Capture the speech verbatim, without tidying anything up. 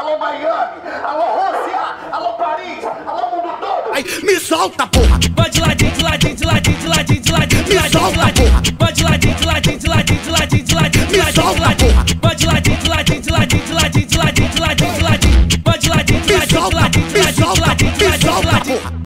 alô Miami, alô Rússia, alô Paris, alô mundo todo. Ai, me solta, porra! Vai de ladinho, de ladinho, de ladinho, de ladinho, de ladinho, de Me ladinho, de solta, ladinho. porra! Vai de ladinho, de ladinho, de ladinho, de ladinho, de ladinho, de Me ladinho, de solta, ladinho. porra! Vai de